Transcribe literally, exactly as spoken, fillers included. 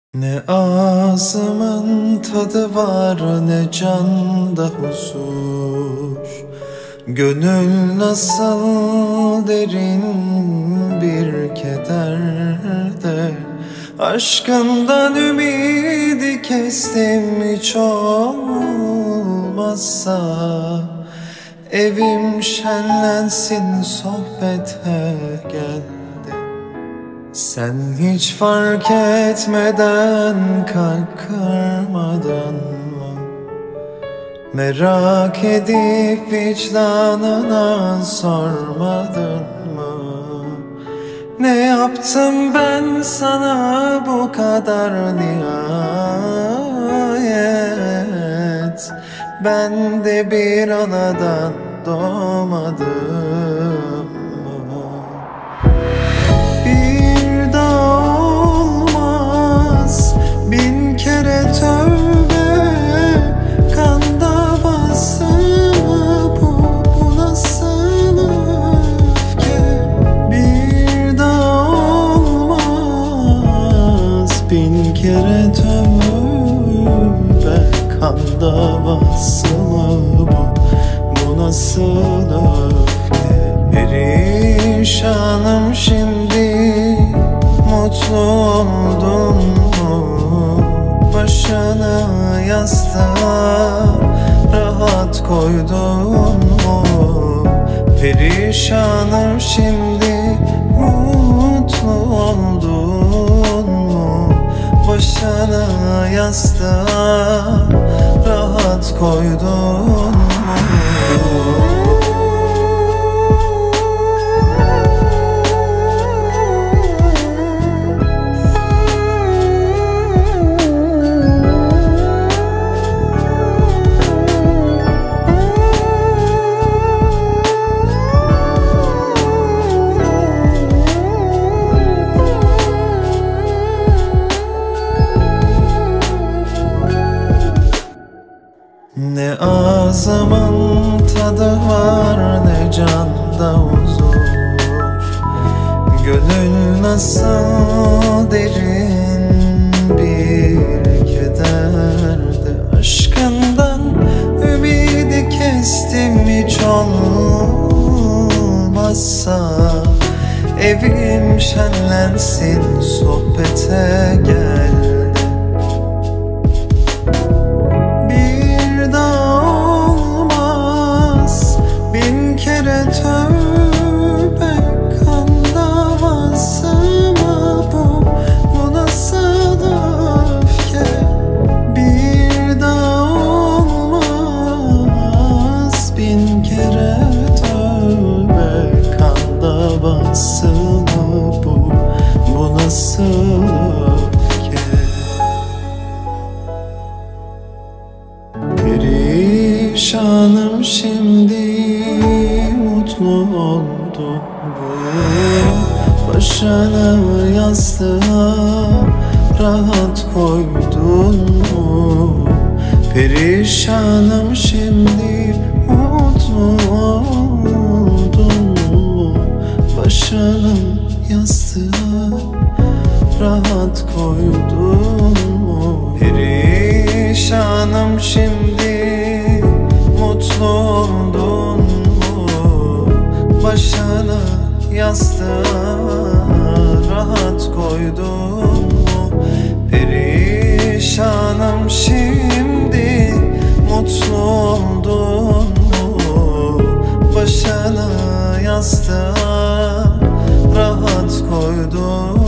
Ne ağzımın tadı var, ne canda huzur. Gönül nasıl derin bir kederde. Aşkından ümidi kestim, hiç olmazsa evim şenlensin, sohbete gel. Sen hiç fark etmeden, kalp kırmadan mı? Merak edip vicdanına sormadın mı? Ne yaptım ben sana bu kadar nihayet? Ben de bir anadan doğmadım. Bin kere tövbe, kan davası mı bu? Bu nasıl öfke? Bir daha olmaz. Bin kere tövbe, kan davası mı bu? Bu nasıl öfke? Perişanım şimdi, mutlu oldum. Başını yastığa rahat koydun mu? Perişanım şimdi, mutlu oldun mu? Başını yastığa rahat koydun mu? Ne ağzımın tadı var, ne canda huzur. Gönül nasıl derin bir kederde. Aşkından ümidi kestim, hiç olmazsa evim şenlensin, sohbete gel. Tövbe, kan davası mı bu? Bu nasıl öfke? Bir daha olmaz. Bin kere tövbe, kan davası mı bu? Bu nasıl öfke? Perişanım şimdi, mutlu oldum bu. Başını yastığa rahat koydun mu? Perişanım şimdi, mutlu oldun mu? Başını yastığa rahat koydun mu? Perişanım şimdi, mutlu oldun mu? Başını yastığa rahat koydun mu? Perişanım şimdi, mutlu oldun mu? Başını yastığa rahat koydun mu?